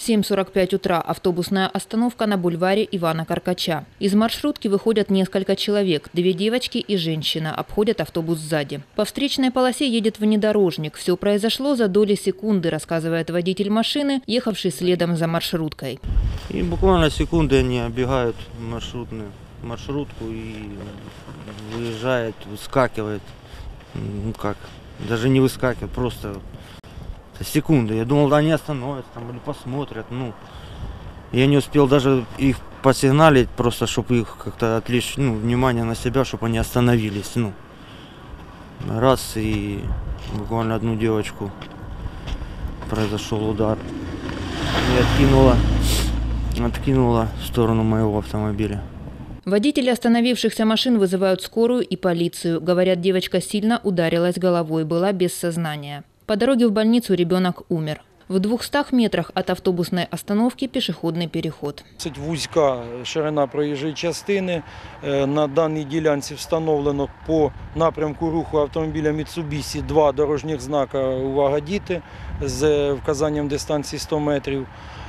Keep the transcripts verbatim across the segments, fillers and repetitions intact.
семь сорок пять утра автобусная остановка на бульваре Ивана Каркача. Из маршрутки выходят несколько человек, две девочки и женщина, обходят автобус сзади. По встречной полосе едет внедорожник. Все произошло за доли секунды, рассказывает водитель машины, ехавший следом за маршруткой. И буквально секунды они оббегают маршрутную маршрутку и выезжает, выскакивает. Ну как, даже не выскакивает, просто секунды. Я думал, они остановятся там или посмотрят. Ну, я не успел даже их посигналить, просто чтобы их как-то отвлечь, ну, внимание на себя, чтобы они остановились. Ну, раз и буквально одну девочку произошел удар и откинула, откинула в сторону моего автомобиля. Водители остановившихся машин вызывают скорую и полицию. Говорят, девочка сильно ударилась головой, была без сознания. По дороге в больницу ребенок умер. В двухстах метрах от автобусной остановки пішохідний переход. Досить вузька ширина проїжджої частини. На даній ділянці встановлено по напрямку руху автомобіля Mitsubishi два дорожніх знака «Увага, діти» з вказанням дистанції сто метрів.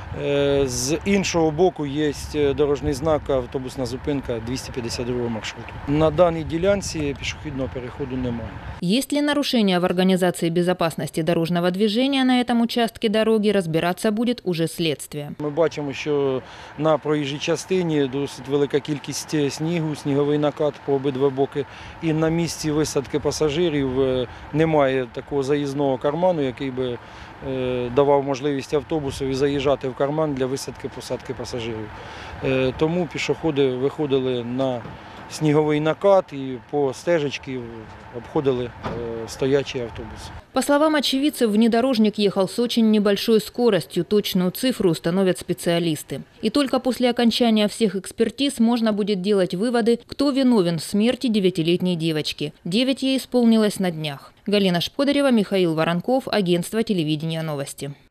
З іншого боку є дорожній знак автобусна зупинка двісті п'ятдесят другого маршруту. На даній ділянці пішохідного переходу немає. Есть ли нарушения в организации безопасности дорожного движения на этом участке дороги, разбираться будет уже следствие. Ми бачимо, що на проїжджій частині досить велика кількість снігу, сніговий накат по обидва боки. І на місці висадки пасажирів немає такого заїзного карману, який би давав можливість автобусові заїжджати в карман для висадки-посадки пасажирів. Тому пішоходи виходили на сніговий накат и по стежечке обходили стоячий автобус. По словам очевидцев, внедорожник ехал с очень небольшой скоростью, точную цифру установят специалисты. И только после окончания всех экспертиз можно будет делать выводы, кто виновен в смерти девятилетней девочки. Девять ей исполнилось на днях. Галина Шподарева, Михаил Воронков, агентство телевидения «Новости».